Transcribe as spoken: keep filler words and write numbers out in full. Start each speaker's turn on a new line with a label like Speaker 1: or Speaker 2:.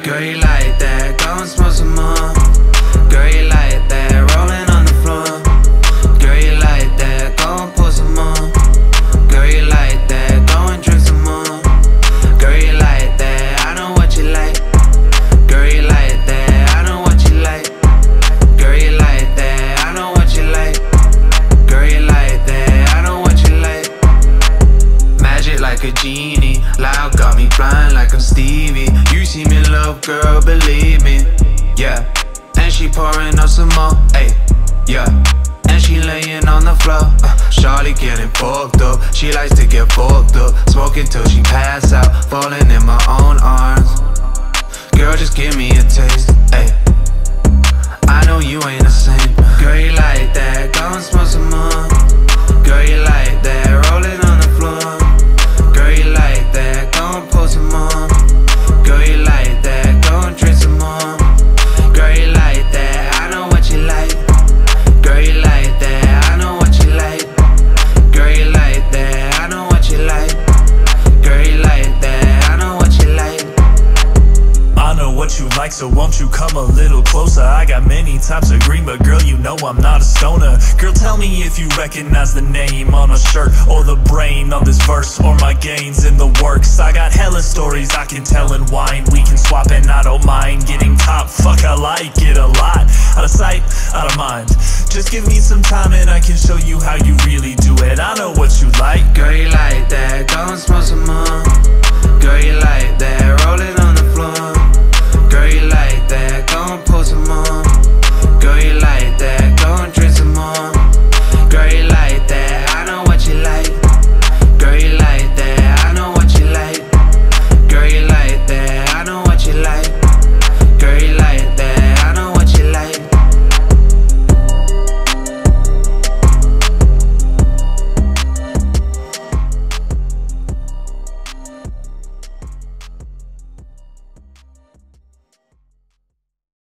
Speaker 1: Girl, you like that, go and smoke some more. Girl, you like that, rolling on the floor. Girl, you like that, go and pull some more. Girl, you like that, go and drink some more. Girl, you like that, I know what you like. Girl, you like that, I know what you like. Girl, you like that, I know what you like. Girl, you like that, I know what you like. Magic like a genie, loud got me blind like I'm Stevie. You see me love, girl, believe me. Yeah, and she pouring up some more, ayy, yeah. And she laying on the floor, uh, shawty getting fucked up. She likes to get fucked up, smoking till she pass out, falling in my own arms. Girl, just give me a taste, ayy. I know you ain't the same. Girl, you like that, go and smoke some more. Girl, you like that, rolling on the floor. Girl, you like that, go and pull some more. Girl, you like that, go and drink some more. Girl, you like that, I know what you like. Girl, you like that, I know what you like. Girl, you like that, I know what you like. Girl, you like that, I know what you like.
Speaker 2: I know what you like, so won't you come a little closer? I got many types of green, but girl, you know I'm not a stoner. Girl, tell me if you recognize the name on a shirt, or the brain on this verse, or my gains in the works. I got hella stories I can tell and wine. We can swap and I don't mind getting top. Fuck, I like it a lot. Out of sight, out of mind. Just give me some time and I can show you how you really do it. I know what you like.
Speaker 1: Girl, you like that, go and smoke some more. Girl, you like that, rolling on